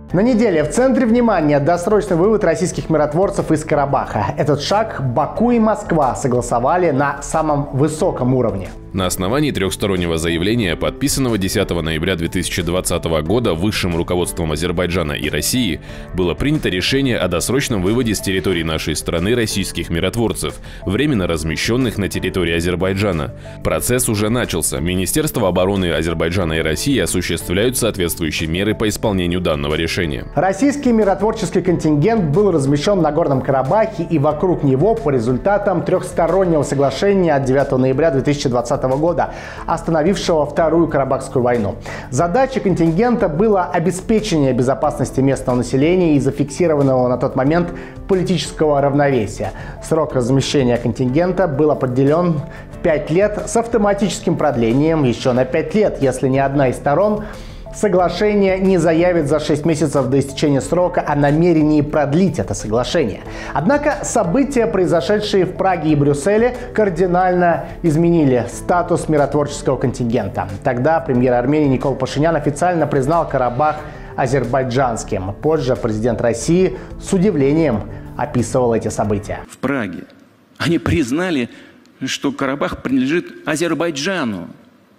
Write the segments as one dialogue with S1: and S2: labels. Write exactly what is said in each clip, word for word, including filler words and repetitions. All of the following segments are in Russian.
S1: На неделе в центре внимания досрочный вывод российских миротворцев из Карабаха. Этот шаг Баку и Москва согласовали на самом высоком уровне.
S2: На основании трехстороннего заявления, подписанного десятого ноября две тысячи двадцатого года высшим руководством Азербайджана и России, было принято решение о досрочном выводе с территории нашей страны российских миротворцев, временно размещенных на территории Азербайджана. Процесс уже начался. Министерство обороны Азербайджана и России осуществляют соответствующие меры по исполнению данного решения.
S1: Российский миротворческий контингент был размещен на Горном Карабахе и вокруг него по результатам трехстороннего соглашения от девятого ноября две тысячи двадцатого года, остановившего Вторую Карабахскую войну. Задачей контингента было обеспечение безопасности местного населения и зафиксированного на тот момент политического равновесия. Срок размещения контингента был определен в пять лет с автоматическим продлением еще на пять лет, если ни одна из сторон соглашение не заявит за шесть месяцев до истечения срока о намерении продлить это соглашение. Однако события, произошедшие в Праге и Брюсселе, кардинально изменили статус миротворческого контингента. Тогда премьер Армении Никол Пашинян официально признал Карабах азербайджанским. Позже президент России с удивлением описывал эти события.
S3: В Праге они признали, что Карабах принадлежит Азербайджану.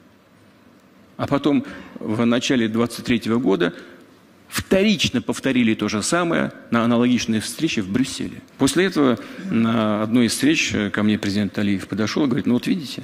S3: А потом в начале двадцать третьего года вторично повторили то же самое на аналогичной встрече в Брюсселе. После этого на одной из встреч ко мне президент Алиев подошел и говорит: ну вот видите,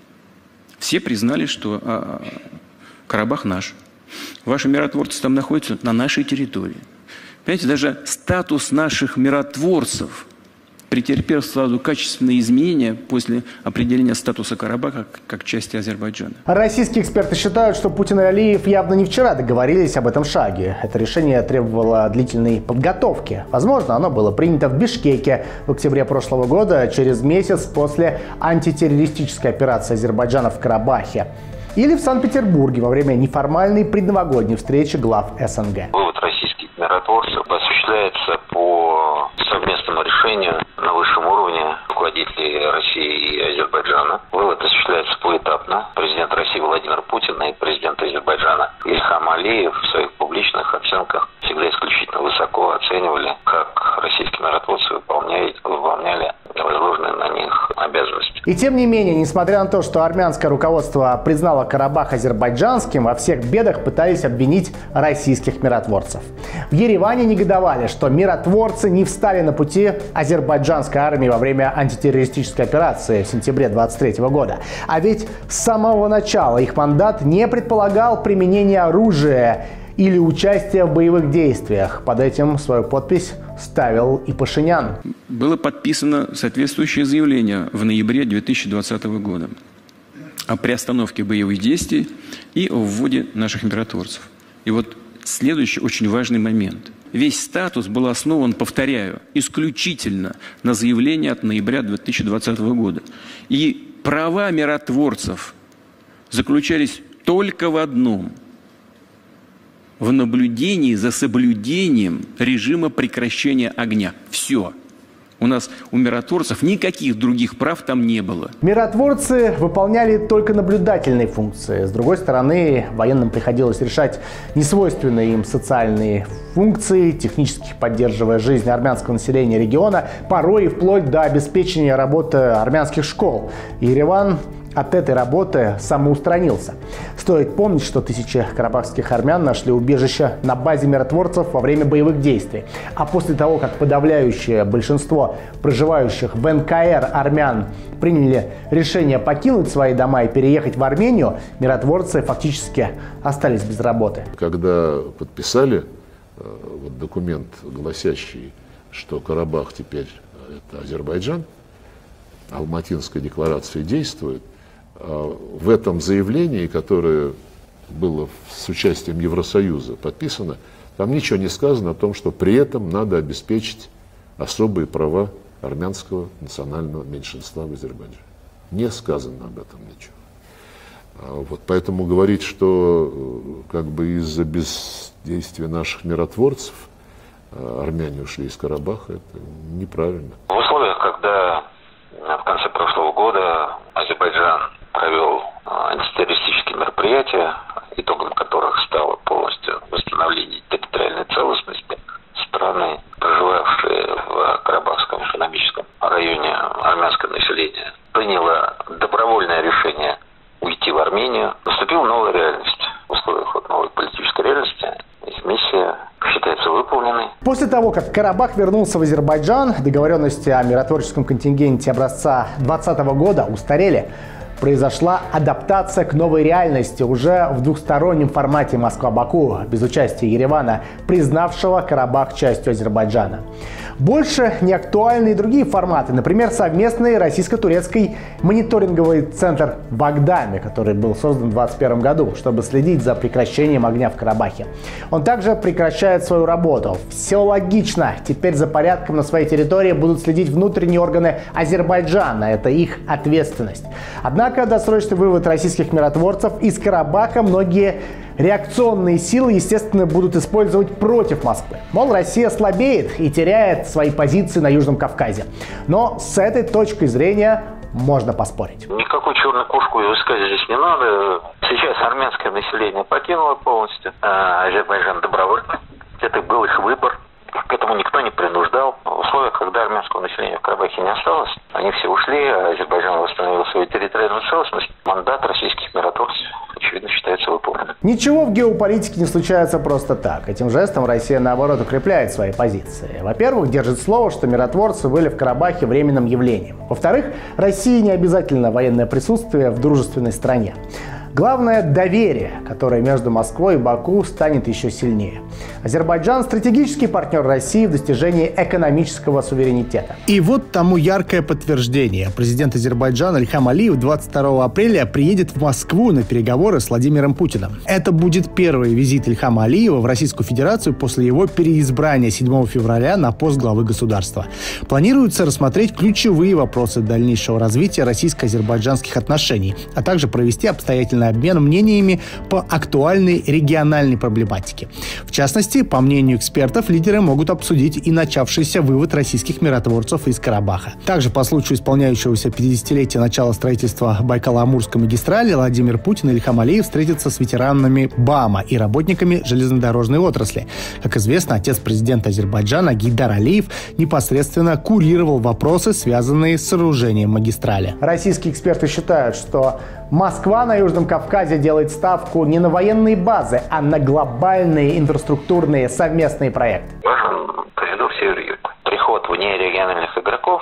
S3: все признали, что а, Карабах наш. Ваши миротворцы там находятся на нашей территории. Понимаете, даже статус наших миротворцев претерпел сразу качественные изменения после определения статуса Карабаха как, как части Азербайджана.
S1: Российские эксперты считают, что Путин и Алиев явно не вчера договорились об этом шаге. Это решение требовало длительной подготовки. Возможно, оно было принято в Бишкеке в октябре прошлого года, через месяц после антитеррористической операции Азербайджана в Карабахе. Или в Санкт-Петербурге во время неформальной предновогодней встречи глав СНГ.
S4: Вывод российских миротворцев осуществляется по совместному решению на высшем уровне руководителей России и Азербайджана. Вывод осуществляется поэтапно. Президент России Владимир Путин и президент Азербайджана Ильхам Алиев в своих публичных оценках всегда исключительно высоко оценивали, как российские миротворцы выполняли, выполняли возложенные на них обязанности.
S1: И тем не менее, несмотря на то, что армянское руководство признало Карабах азербайджанским, во всех бедах пытались обвинить российских миротворцев. В Ереване негодовали, что миротворцы не встали на пути азербайджанской армии во время антитеррористической операции в сентябре двадцать третьего года. А ведь с самого начала их мандат не предполагал применение оружия или участие в боевых действиях. Под этим свою подпись ставил и Пашинян.
S3: Было подписано соответствующее заявление в ноябре две тысячи двадцатого года о приостановке боевых действий и о вводе наших миротворцев. И вот следующий очень важный момент. Весь статус был основан, повторяю, исключительно на заявлении от ноября две тысячи двадцатого года. И права миротворцев заключались только в одном – в наблюдении за соблюдением режима прекращения огня. Все. У нас, у миротворцев, никаких других прав там не было.
S1: Миротворцы выполняли только наблюдательные функции. С другой стороны, военным приходилось решать несвойственные им социальные функции, технически поддерживая жизнь армянского населения региона, порой и вплоть до обеспечения работы армянских школ. Ереван от этой работы самоустранился. Стоит помнить, что тысячи карабахских армян нашли убежище на базе миротворцев во время боевых действий. А после того, как подавляющее большинство проживающих в эн ка эр армян приняли решение покинуть свои дома и переехать в Армению, миротворцы фактически остались без работы.
S5: Когда подписали вот, документ, гласящий, что Карабах теперь это Азербайджан, Алматинская декларация действует, в этом заявлении, которое было с участием Евросоюза подписано, там ничего не сказано о том, что при этом надо обеспечить особые права армянского национального меньшинства в Азербайджане. Не сказано об этом ничего. Вот, поэтому говорить, что как бы из-за бездействия наших миротворцев армяне ушли из Карабаха, это неправильно.
S4: В условиях, когда в конце прошлого года Азербайджан провел антитеррористические мероприятия, итогом которых стало полностью восстановление территориальной целостности
S1: После того, как Карабах вернулся в Азербайджан, договоренности о миротворческом контингенте образца двадцатого года устарели. Произошла адаптация к новой реальности уже в двухстороннем формате Москва-Баку, без участия Еревана, признавшего Карабах частью Азербайджана. Больше не актуальны и другие форматы, например, совместный российско-турецкий мониторинговый центр в Агдаме, который был создан в двадцать первом году, чтобы следить за прекращением огня в Карабахе. Он также прекращает свою работу. Все логично. Теперь за порядком на своей территории будут следить внутренние органы Азербайджана. Это их ответственность. Однако досрочный вывод российских миротворцев из Карабаха многие реакционные силы, естественно, будут использовать против Москвы. Мол, Россия слабеет и теряет свои позиции на Южном Кавказе. Но с этой точкой зрения можно поспорить.
S4: Никакую черную кошку искать здесь не надо. Сейчас армянское население покинуло полностью а Азербайджан добровольно. Это был их выбор. К этому никто не принуждал. В условиях, когда армянского населения в Карабахе не осталось, они все ушли, а Азербайджан восстановил свою территориальную целостность. Мандат российских миротворцев, очевидно, считается выполненным.
S1: Ничего в геополитике не случается просто так. Этим жестом Россия, наоборот, укрепляет свои позиции. Во-первых, держит слово, что миротворцы были в Карабахе временным явлением. Во-вторых, России не обязательно военное присутствие в дружественной стране. Главное – доверие, которое между Москвой и Баку станет еще сильнее. Азербайджан – стратегический партнер России в достижении экономического суверенитета. И вот тому яркое подтверждение. Президент Азербайджана Ильхам Алиев двадцать второго апреля приедет в Москву на переговоры с Владимиром Путиным. Это будет первый визит Ильхама Алиева в Российскую Федерацию после его переизбрания седьмого февраля на пост главы государства. Планируется рассмотреть ключевые вопросы дальнейшего развития российско-азербайджанских отношений, а также провести обстоятельный обмен мнениями по актуальной региональной проблематике. В частности, по мнению экспертов, лидеры могут обсудить и начавшийся вывод российских миротворцев из Карабаха. Также по случаю исполняющегося пятидесятилетия начала строительства Байкало-Амурской магистрали Владимир Путин и Ильхам Алиев встретятся с ветеранами БАМа и работниками железнодорожной отрасли. Как известно, отец президента Азербайджана Гейдар Алиев непосредственно курировал вопросы, связанные с сооружением магистрали. Российские эксперты считают, что Москва на Южном Кавказе делает ставку не на военные базы, а на глобальные инфраструктурные совместные проекты.
S4: Важен коридор север-юг. Приход внерегиональных игроков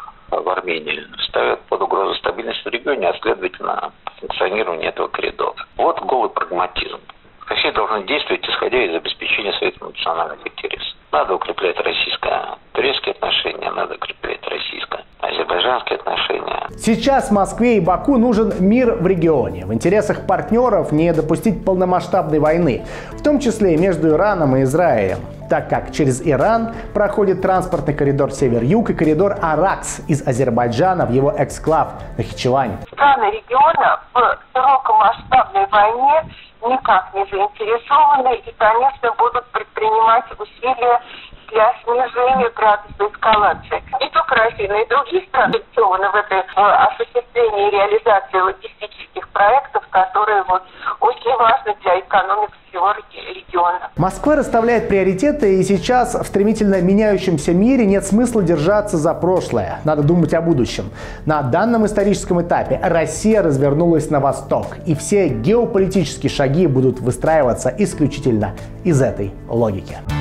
S4: в Армению ставит под угрозу стабильность в регионе, а следовательно функционирование этого коридора. Вот голый прагматизм. Россия должна действовать, исходя из обеспечения своих национальных интересов. Надо укреплять российско-турецкие отношения, надо укреплять российско-азербайджанские отношения.
S1: Сейчас Москве и Баку нужен мир в регионе. В интересах партнеров не допустить полномасштабной войны, в том числе и между Ираном и Израилем, так как через Иран проходит транспортный коридор север-юг и коридор Аракс из Азербайджана в его эксклав Нахичевань.
S6: Страны региона в широкомасштабной войне никак не заинтересованы и, конечно, будут предпринимать усилия для снижения градуса эскалации. Не только Россия, но и другие страны заинтересованы в этой в осуществлении и реализации логистических проектов, которые вот очень важны для экономики всего региона.
S1: Москва расставляет приоритеты, и сейчас в стремительно меняющемся мире нет смысла держаться за прошлое. Надо думать о будущем. На данном историческом этапе Россия развернулась на восток, и все геополитические шаги будут выстраиваться исключительно из этой логики.